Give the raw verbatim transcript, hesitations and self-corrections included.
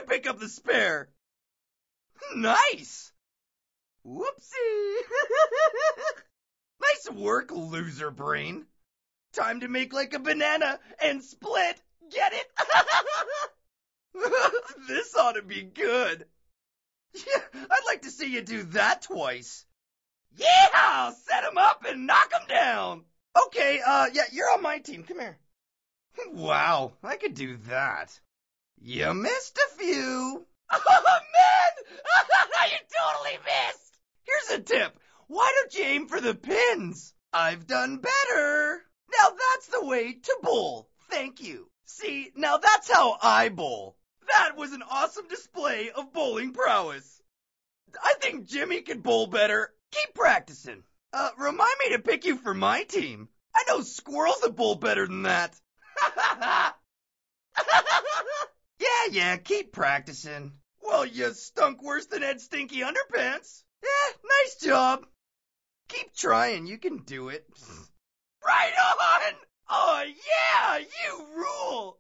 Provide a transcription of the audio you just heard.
pick up the spare. Nice! Whoopsie! Nice work, loser brain. Time to make like a banana and split. Get it? This ought to be good. Yeah, I'd like to see you do that twice. Yeah! Set him up and knock him down. Okay, uh, yeah, you're on my team. Come here. Wow, I could do that. You missed a few. Oh, man! You totally missed! Here's a tip. Why don't you aim for the pins? I've done better. Now that's the way to bowl. Thank you. See, now that's how I bowl. That was an awesome display of bowling prowess. I think Jimmy could bowl better. Keep practicing. Uh, remind me to pick you for my team. I know squirrels that bowl better than that. Yeah, yeah, keep practicing. Well, you stunk worse than Ed Stinky Underpants. Yeah, nice job. Keep trying, you can do it. Right on! Oh yeah, you rule!